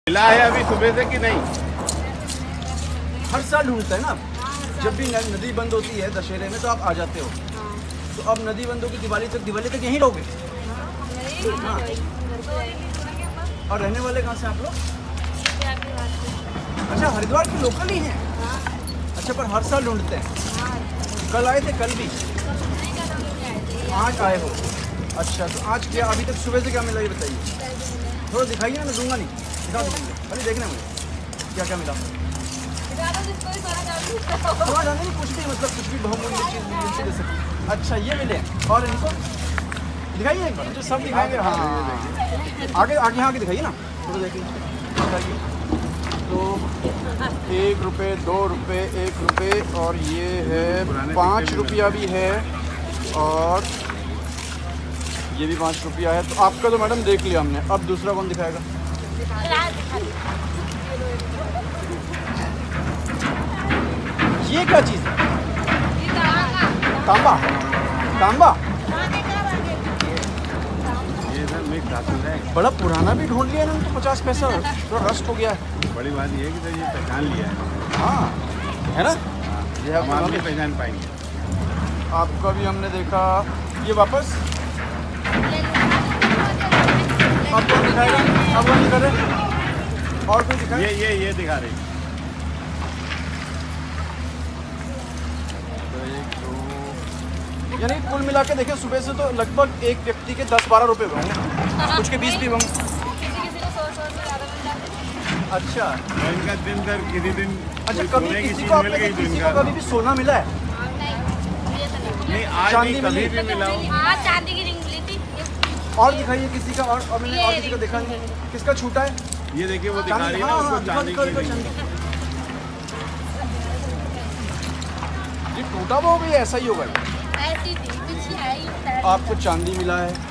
मिला है अभी सुबह से कि नहीं? हर साल ढूंढते हैं ना। जब भी नदी बंद होती है दशहरे में तो आप आ जाते हो। तो अब नदी बंद होगी दिवाली तक यहीं रहोगे? हाँ। और रहने वाले कहाँ से आप लोग? अच्छा, हरिद्वार के लोकल ही हैं। अच्छा, पर हर साल ढूंढते हैं। कल आए थे? कल भी? आज आए हो? अच्छा, तो आज क्या अभी तक सुबह से क्या मिला ये बताइए। थोड़ा दिखाइए ना, मैं दूंगा नहीं, दिखा दूँगी। अरे देखना मुझे क्या क्या मिला। थोड़ा जाने नहीं, कुछ भी मतलब कुछ भी बहुमूल्य चीज़ मिलती जैसे। अच्छा, ये मिले और इनको दिखाइए एक बार, जो सब दिखाएंगे। हाँ, आगे आगे यहाँ आगे दिखाइए ना, थोड़ा देखिए दिखाइए। तो 1 रुपये, 2 रुपये, 1 रुपये और ये है 5 रुपया भी है और ये भी 5 रुपया है। तो आपका तो मैडम देख लिया हमने, अब दूसरा कौन दिखाएगा? ये क्या चीज़ है? तांबा? तांबा? ये सर मिक्स धातु है। बड़ा पुराना भी ढूंढ लिया इन्होंने तो, 50 पैसा थोड़ा रस्ट हो गया है। बड़ी बात ये है कि सर ये पहचान लिया है। हाँ, है ना? ये हम आप नहीं पहचान पाएंगे। आपका भी हमने देखा। ये वापस अब कौन दिखाएगा? अब वो नहीं कर रहे और कोई दिखाए? ये दिखा रही। यानी कुल मिला के देखें सुबह से तो लगभग एक व्यक्ति के 10-12 रुपये होंगे, कुछ के 20 भी होंगे। अच्छा, इनका दिन सर किसी दिन। अच्छा, कभी किसी को आपने किसी को कभी भी सोना मिला है? नहीं, आज चांदी कभी मिली? भी मिला हो। चांदी की रिंग मिली थी। और दिखाइए किसी का, और मैंने और किसी का देखा नहीं। किसका छूटा है? ये देखिए वो दिखा रही है ना, उसको चांदी की रिंग। ये टूटा हुआ भी ऐसा ही होगा। ऐसी थी, कुछ है ही। आपको चांदी मिला है,